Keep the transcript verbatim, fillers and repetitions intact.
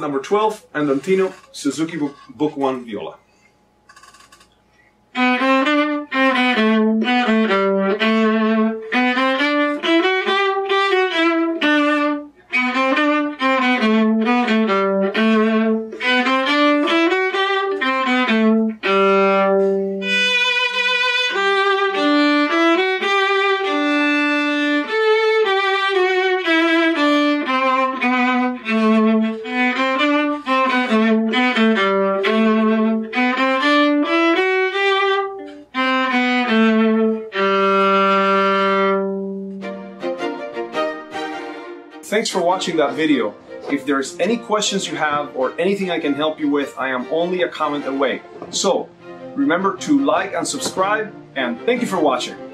number twelve, Andantino, Suzuki Book, Book one Viola. Thanks for watching that video. If there's any questions you have or anything I can help you with, I am only a comment away. So, remember to like and subscribe, and thank you for watching.